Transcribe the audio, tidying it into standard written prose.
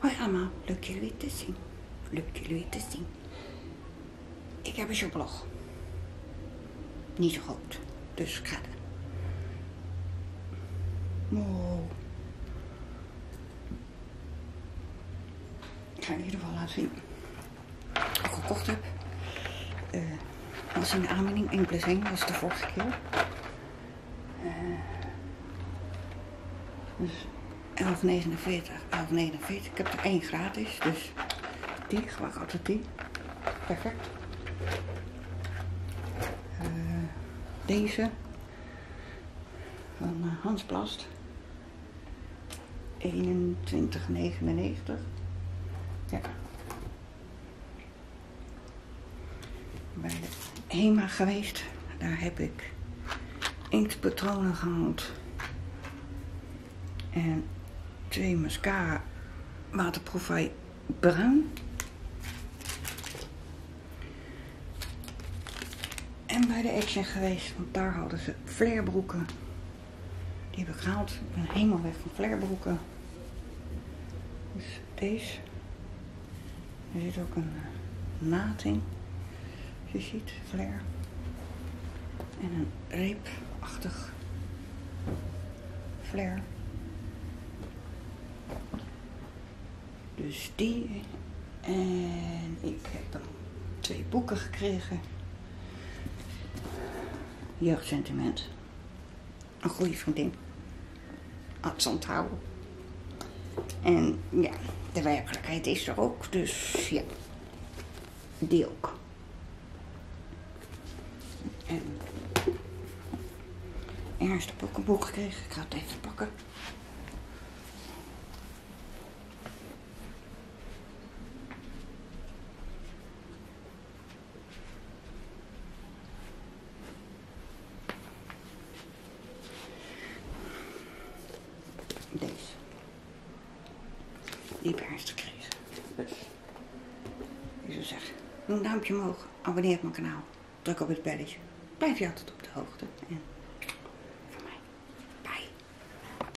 Hoi allemaal, leuk jullie weer te zien. Leuk jullie weer te zien. Ik heb een showblog. Niet zo groot, dus ik ga er. Wow. Ik ga in ieder geval laten zien wat ik gekocht heb. Was in de aanbieding 1 plus 1, was de vorige keer. Dus 11,49, 11,49. Ik heb er 1 gratis, dus die, ik gebruik altijd die. Perfect. Deze van Hans Plast. 21,99. Ja. Bij de HEMA geweest. Daar heb ik inktpatronen gehaald. En 2 mascara waterproof bruin. En bij de Action geweest, want daar hadden ze flarebroeken. Die heb ik gehaald. Ik ben helemaal weg van flarebroeken. Dus deze. Er zit ook een naad in. Je ziet, flare. En een reepachtig flare. Dus die. En ik heb 2 boeken gekregen. Jeugdsentiment. Een goede vriendin. Had ze onthouden. En ja, de werkelijkheid is er ook. Dus ja, die ook. En eerst heb ik een boek gekregen. Ik ga het even pakken. Deze. Die heb ik eerst gekregen. Dus ik zou zeggen, doe een duimpje omhoog, abonneer op mijn kanaal, druk op het belletje. Blijf je altijd op de hoogte. En